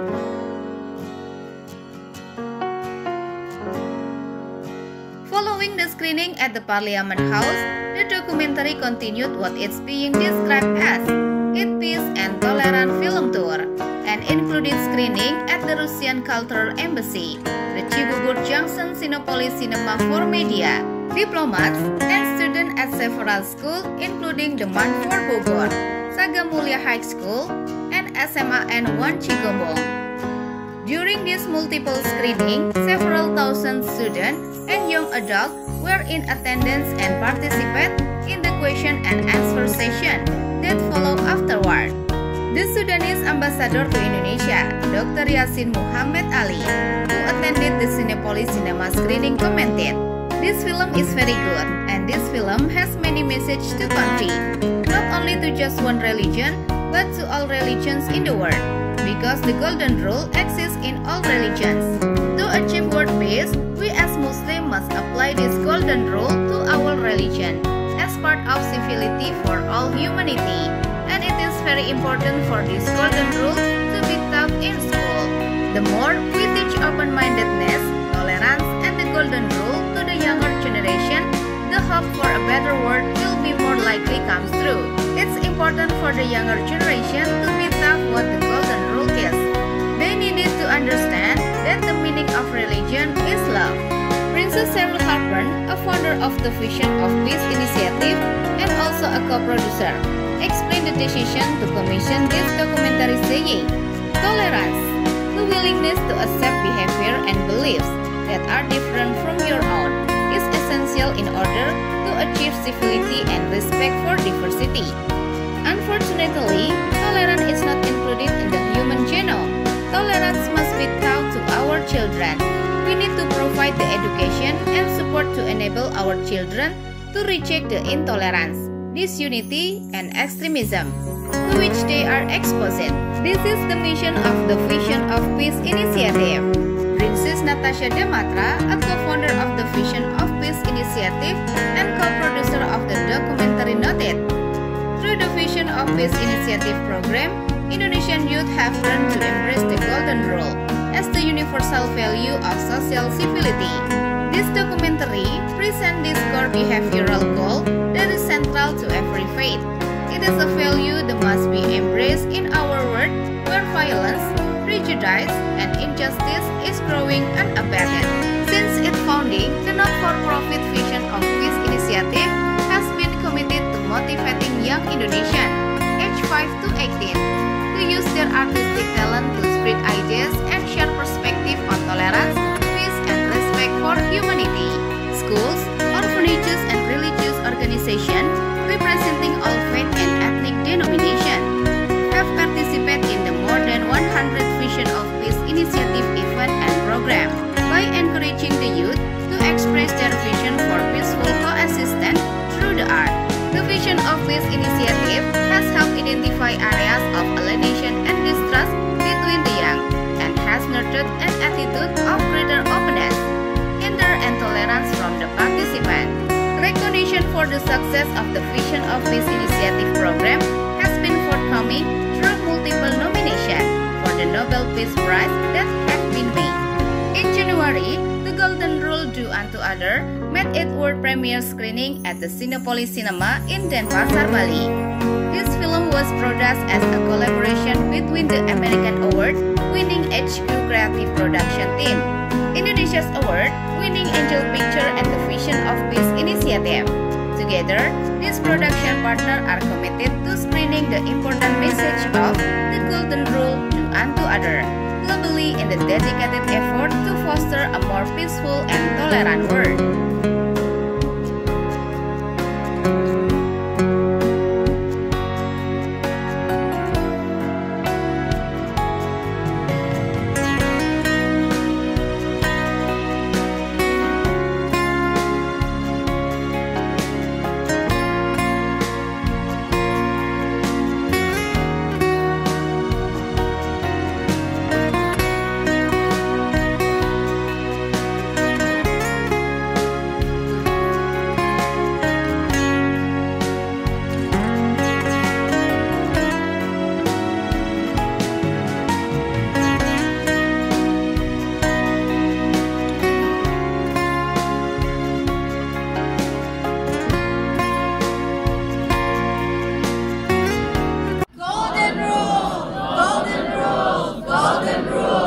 Following the screening at the Parliament House, the documentary continued what it's being described as its peace and tolerant film tour, and included screening at the Russian Cultural Embassy, the Cibubur Junction Sinopolis Cinema for Media, diplomats, and students at several schools including the Manfor Bogor, Saga Mulia High School, and SMA N1 Cigombong. During this multiple screening, several thousand students and young adults were in attendance and participated in the question and answer session that followed afterward. The Sudanese ambassador to Indonesia, Dr. Yasin Muhammad Ali, who attended the Cinepolis cinema screening, commented, "This film is very good, and this film has many messages to convey, not only to just one religion, but to all religions in the world, because the golden rule exists in all religions. To achieve world peace, we as Muslims must apply this golden rule to our religion as part of civility for all humanity, and it is very important for this golden rule to be taught in school. The more we teach open-mindedness, tolerance, and the golden rule to the younger generation, the hope for a better world will be more likely comes true. It's important for the younger generation to be taught what the golden rule is. They needed to understand that the meaning of religion is love." Princess Cheryl Harburn, a founder of the Vision of Peace Initiative and also a co-producer, explained the decision to commission this documentary, saying, "Tolerance, the willingness to accept behavior and beliefs that are different from your own, is essential in order to achieve civility and respect for diversity. Unfortunately, tolerance is not included in the human genome. Tolerance must be taught to our children. We need to provide the education and support to enable our children to reject the intolerance, disunity, and extremism to which they are exposed. This is the mission of the Vision of Peace Initiative." Princess Natasha Damatra, a co-founder of the Vision of Peace Initiative and co-producer of the documentary, noted, "Through the Vision of Peace Initiative program, Indonesian youth have learned to embrace the golden rule as the universal value of social civility. This documentary presents this core behavioral goal that is central to every faith. It is a value that must be embraced in our world where violence, prejudice, and injustice is growing unabated. Since its founding, the not-for-profit Vision of Peace Initiative has been committed to motivating young Indonesians aged 5 to 18 to use their artistic talent to spread ideas and share perspective on tolerance, peace, and respect for humanity. Schools, orphanages, and religious organizations representing all faith and ethnic denominations have participated in the more than 100 Vision of Peace Initiative event and program by encouraging the youth to express their vision for peaceful coexistence through the art. The Vision of Peace Initiative has helped identify areas of alienation and distrust between the young and has nurtured an attitude of greater openness, candor, and tolerance from the participants. Recognition for the success of the Vision of Peace Initiative program has been forthcoming through multiple nominations for the Nobel Peace Prize that have been made. In January, the Golden Rule Do Unto Other made its world premiere screening at the Cinepolis Cinema in Denpasar, Bali. This film was produced as a collaboration between the American Award-winning HQ Creative Production Team, Indonesia's award-winning Angel Picture, and the Vision of Peace Initiative. Together, these production partners are committed to screening the important message of the Golden Rule Do Unto Other globally in the dedicated effort to foster a more peaceful and tolerant world. Rosen Road.